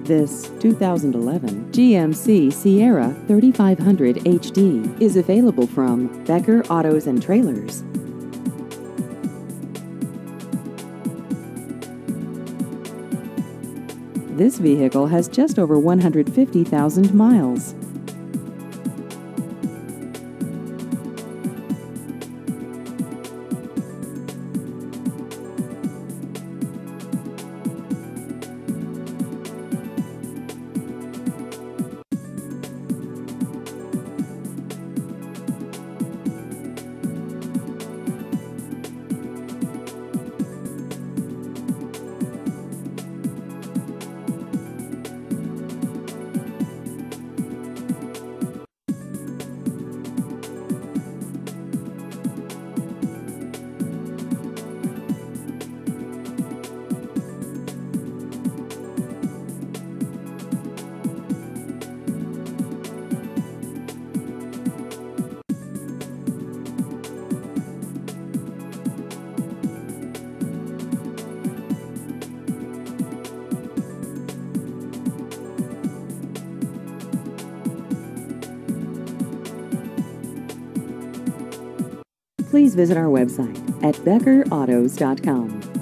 This 2011 GMC Sierra 3500 HD is available from Becker Autos and Trailers. This vehicle has just over 150,000 miles. Please visit our website at beckerautos.com.